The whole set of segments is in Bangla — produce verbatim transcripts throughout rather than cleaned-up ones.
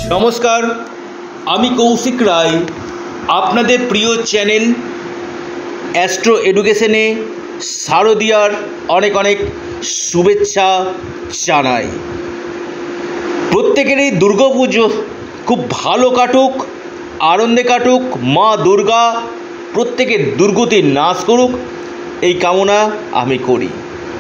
নমস্কার, আমি কৌশিক রায় আপনাদের প্রিয় চ্যানেল অ্যাস্ট্রো এডুকেশনে শারদীয়ার অনেক অনেক শুভেচ্ছা জানাই। প্রত্যেকেরই দুর্গাপুজো খুব ভালো কাটুক, আনন্দে কাটুক, মা দুর্গা প্রত্যেকের দুর্গতি নাশ করুক এই কামনা আমি করি।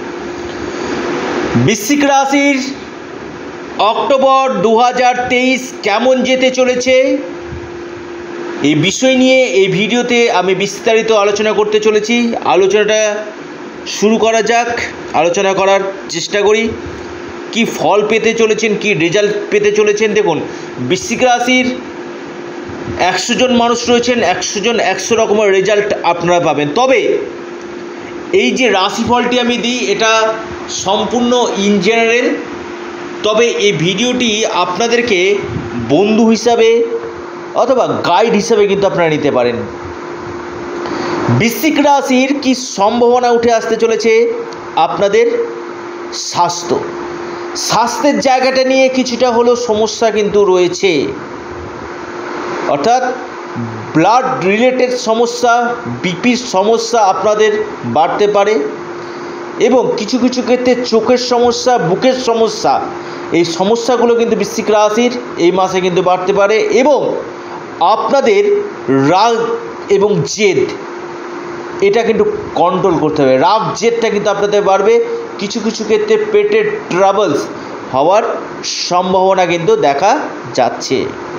বৃশ্চিক রাশির অক্টোবর দু হাজার তেইশ কেমন যেতে চলেছে এই বিষয় নিয়ে এই ভিডিওতে আমি বিস্তারিত আলোচনা করতে চলেছি। আলোচনাটা শুরু করা যাক। আলোচনা করার চেষ্টা করি কি ফল পেতে চলেছেন, কি রেজাল্ট পেতে চলেছেন। দেখুন, বৃশ্চিক রাশির একশো জন মানুষ রয়েছেন, একশো জন একশো রকমের রেজাল্ট আপনারা পাবেন। তবে এই যে রাশিফলটি আমি দিই এটা সম্পূর্ণ ইন জেনারেল। তবে এই ভিডিওটি আপনাদেরকে বন্ধু হিসাবে অথবা গাইড হিসাবে কিন্তু আপনারা নিতে পারেন। বৃশ্চিক রাশির কি সম্ভাবনা উঠে আসতে চলেছে আপনাদের স্বাস্থ্য স্বাস্থ্যের জায়গাটা নিয়ে কিছুটা হলেও সমস্যা কিন্তু রয়েছে, অর্থাৎ ব্লাড রিলেটেড সমস্যা, বিপির সমস্যা আপনাদের বাড়তে পারে এবং কিছু কিছু ক্ষেত্রে চোখের সমস্যা, বুকের সমস্যা, এই সমস্যাগুলো কিন্তু বৃশ্চিক রাশির এই মাসে কিন্তু বাড়তে পারে। এবং আপনাদের রাগ এবং জেদ এটা কিন্তু কন্ট্রোল করতে হবে। রাগ জেদটা কিন্তু আপনাদের বাড়বে। কিছু কিছু ক্ষেত্রে পেটের ট্রাবলস হওয়ার সম্ভাবনা কিন্তু দেখা যাচ্ছে।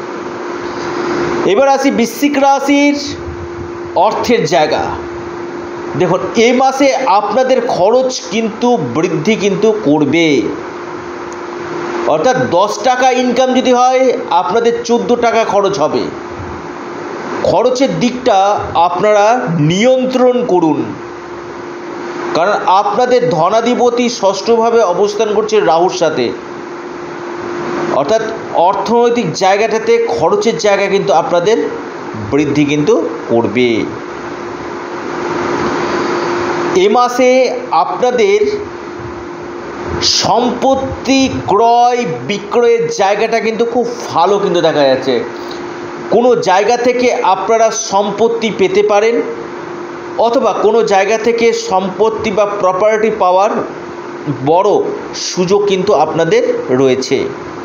এবার আসি বৃশ্চিক রাশির অর্থের জায়গা। দেখুন, এই মাসে আপনাদের খরচ কিন্তু বৃদ্ধি কিন্তু করবে, অর্থাৎ দশ টাকা ইনকাম যদি হয় আপনাদের চোদ্দো টাকা খরচ হবে। খরচের দিকটা আপনারা নিয়ন্ত্রণ করুন, কারণ আপনাদের ধনাধিপতি ষষ্ঠভাবে অবস্থান করছে রাহুর সাথে, অর্থাৎ অর্থনৈতিক জায়গাটাতে খরচের জায়গা কিন্তু আপনাদের বৃদ্ধি কিন্তু করবে। এ মাসে আপনাদের সম্পত্তি ক্রয় বিক্রয়ের জায়গাটা কিন্তু খুব ভালো কিন্তু দেখা যাচ্ছে। কোনো জায়গা থেকে আপনারা সম্পত্তি পেতে পারেন অথবা কোনো জায়গা থেকে সম্পত্তি বা প্রপার্টি পাওয়ার বড় সুযোগ কিন্তু আপনাদের রয়েছে।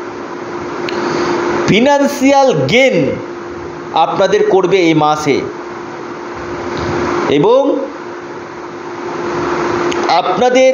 ফিনান্সিয়াল গেন আপনাদের করবে এই মাসে এবং আপনাদের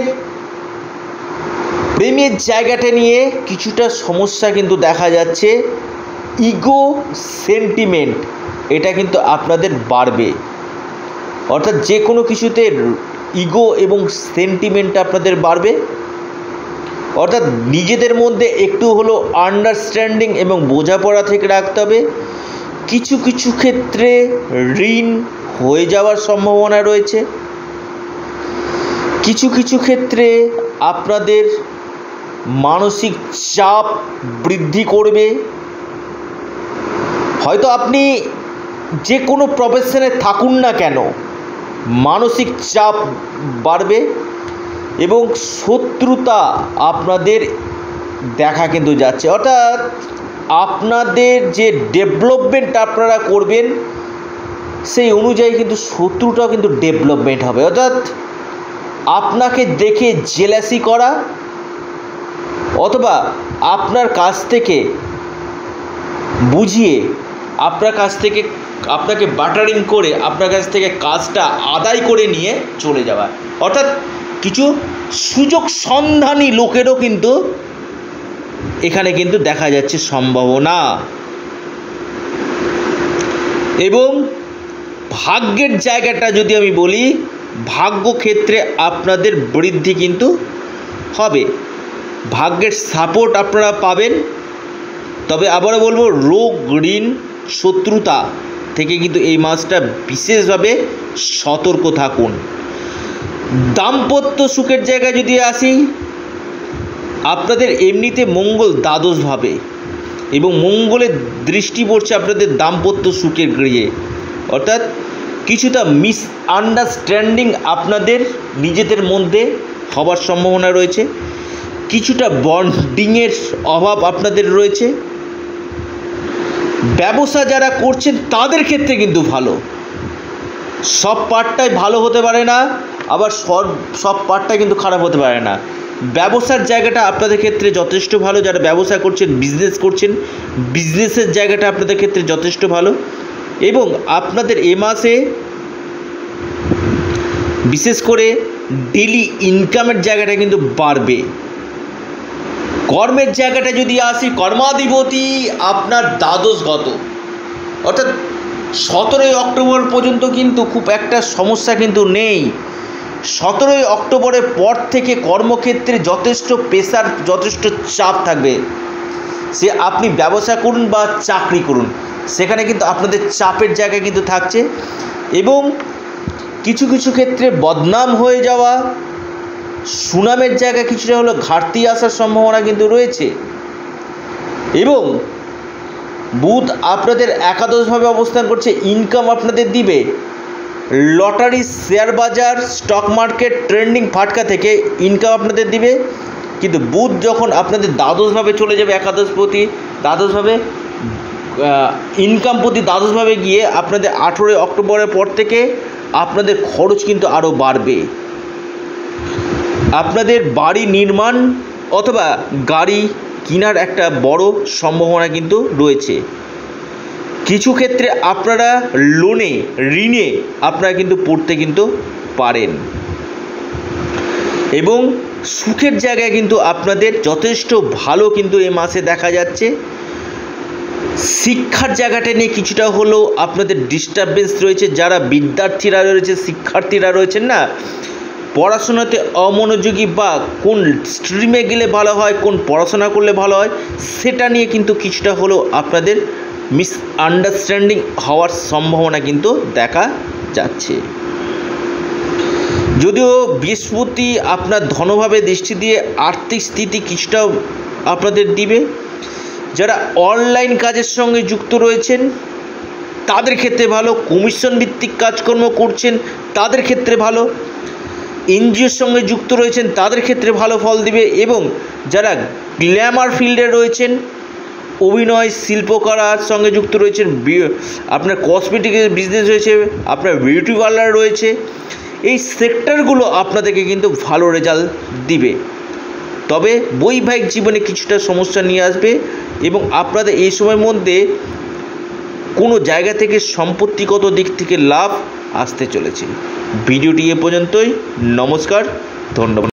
প্রেমের জায়গাটা নিয়ে কিছুটা সমস্যা কিন্তু দেখা যাচ্ছে। ইগো সেন্টিমেন্ট এটা কিন্তু আপনাদের বাড়বে, অর্থাৎ যে কোনো কিছুতে ইগো এবং সেন্টিমেন্ট আপনাদের বাড়বে, অর্থাৎ নিজেদের মধ্যে একটু হলো আন্ডারস্ট্যান্ডিং এবং বোঝাপড়া থেকে রাখতে হবে। কিছু কিছু ক্ষেত্রে ঋণ হয়ে যাওয়ার সম্ভাবনা রয়েছে। কিছু কিছু ক্ষেত্রে আপনাদের মানসিক চাপ বৃদ্ধি করবে। হয়তো আপনি যে কোনো প্রফেশনে থাকুন না কেন, মানসিক চাপ বাড়বে এবং শত্রুতা আপনাদের দেখা কিন্তু যাচ্ছে। অর্থাৎ আপনাদের যে ডেভেলপমেন্ট আপনারা করবেন সেই অনুযায়ী কিন্তু শত্রুটাও কিন্তু ডেভেলপমেন্ট হবে। অর্থাৎ আপনাকে দেখে জেলাসি করা অথবা আপনার কাছ থেকে বুঝিয়ে আপনার কাছ থেকে আপনাকে বাটারিং করে আপনার কাছ থেকে কাজটা আদায় করে নিয়ে চলে যাওয়া, অর্থাৎ কিছু সুযোগ সন্ধানী লোকেরও কিন্তু এখানে কিন্তু দেখা যাচ্ছে সম্ভাবনা। এবং ভাগ্যের জায়গাটা যদি আমি বলি, ভাগ্য ক্ষেত্রে আপনাদের বৃদ্ধি কিন্তু হবে, ভাগ্যের সাপোর্ট আপনারা পাবেন। তবে আবারও বলবো, রোগ ঋণ শত্রুতা থেকে কিন্তু এই মাসটা বিশেষভাবে সতর্ক থাকুন। দাম্পত্য সুখের জায়গায় যদি আসি, আপনাদের এমনিতে মঙ্গল দ্বাদশভাবে এবং মঙ্গলের দৃষ্টি পড়ছে আপনাদের দাম্পত্য সুখের গৃহে, অর্থাৎ কিছুটা মিস আন্ডারস্ট্যান্ডিং আপনাদের নিজেদের মধ্যে হওয়ার সম্ভাবনা রয়েছে। কিছুটা বন্ডিংয়ের অভাব আপনাদের রয়েছে। ব্যবসা যারা করছেন তাদের ক্ষেত্রে কিন্তু ভালো, সব পার্টটাই ভালো হতে পারে না, আবার সব সব পার্টটাই কিন্তু খারাপ হতে পারে না। ব্যবসার জায়গাটা আপনাদের ক্ষেত্রে যথেষ্ট ভালো, যারা ব্যবসা করছেন, বিজনেস করছেন, বিজনেসের জায়গাটা আপনাদের ক্ষেত্রে যথেষ্ট ভালো। এবং আপনাদের এ মাসে বিশেষ করে ডেলি ইনকামের জায়গাটা কিন্তু বাড়বে। কর্মের জায়গাটা যদি আসি, কর্মাধিপতি আপনার দ্বাদশগত, অর্থাৎ সতেরোই অক্টোবর পর্যন্ত কিন্তু খুব একটা সমস্যা কিন্তু নেই। সতেরোই অক্টোবরের পর থেকে কর্মক্ষেত্রে যথেষ্ট প্রেশার, যথেষ্ট চাপ থাকবে। সে আপনি ব্যবসা করুন বা চাকরি করুন, সেখানে কিন্তু আপনাদের চাপের জায়গা কিন্তু থাকছে। এবং কিছু কিছু ক্ষেত্রে বদনাম হয়ে যাওয়া, সুনামের জায়গা কিছুটা হলো ঘাটতি আসার সম্ভাবনা কিন্তু রয়েছে। এবং বুধ আপনাদের একাদশভাবে অবস্থান করছে, ইনকাম আপনাদের দিবে। লটারি, শেয়ার বাজার, স্টক মার্কেট, ট্রেন্ডিং ফাটকা থেকে ইনকাম আপনাদের দিবে। কিন্তু বুধ যখন আপনাদের দ্বাদশভাবে চলে যাবে, একাদশপতি দ্বাদশভাবে, ইনকাম প্রতি দ্বাদশভাবে গিয়ে আপনাদের আঠেরোই অক্টোবরের পর থেকে আপনাদের খরচ কিন্তু আরও বাড়বে। আপনাদের বাড়ি নির্মাণ অথবা গাড়ি কেনার একটা বড় সম্ভাবনা কিন্তু রয়েছে। কিছু ক্ষেত্রে আপনারা লোনে, ঋণে আপনারা কিন্তু পড়তে কিন্তু পারেন। এবং সুখের জায়গায় কিন্তু আপনাদের যথেষ্ট ভালো কিন্তু এই মাসে দেখা যাচ্ছে। শিক্ষার জায়গাটা নিয়ে কিছুটা হলেও আপনাদের ডিস্টারবেন্স রয়েছে। যারা বিদ্যার্থীরা রয়েছে, শিক্ষার্থীরা রয়েছেন না, পড়াশোনাতে অমনোযোগী বা কোন স্ট্রিমে গেলে ভালো হয়, কোন পড়াশোনা করলে ভালো হয়, সেটা নিয়ে কিন্তু কিছুটা হলেও আপনাদের মিসআন্ডারস্ট্যান্ডিং হওয়ার সম্ভাবনা কিন্তু দেখা যাচ্ছে। যদিও বৃহস্পতি আপনার ধনভাবে দৃষ্টি দিয়ে আর্থিক স্থিতি কিছুটা আপনাদের দিবে। যারা অনলাইন কাজের সঙ্গে যুক্ত রয়েছেন তাদের ক্ষেত্রে ভালো, কমিশন ভিত্তিক কাজকর্ম করছেন তাদের ক্ষেত্রে ভালো, এনজিওর সঙ্গে যুক্ত রয়েছেন তাদের ক্ষেত্রে ভালো ফল দিবে। এবং যারা গ্ল্যামার ফিল্ডে রয়েছেন, অভিনয়, শিল্পকলার সঙ্গে যুক্ত রয়েছেন, আপনার কসমেটিক্সের বিজনেস রয়েছে, আপনার বিউটি পার্লার রয়েছে, এই সেক্টরগুলো আপনাদেরকে কিন্তু ভালো রেজাল্ট দিবে। তবে বৈবাহিক জীবনে কিছুটা সমস্যা নিয়ে আসবে এবং আপনাদের এই সময়ের মধ্যে কোনো জায়গা থেকে সম্পত্তিগত দিক থেকে লাভ আসতে চলেছে। ভিডিওটি এ পর্যন্তই। নমস্কার, ধন্যবাদ।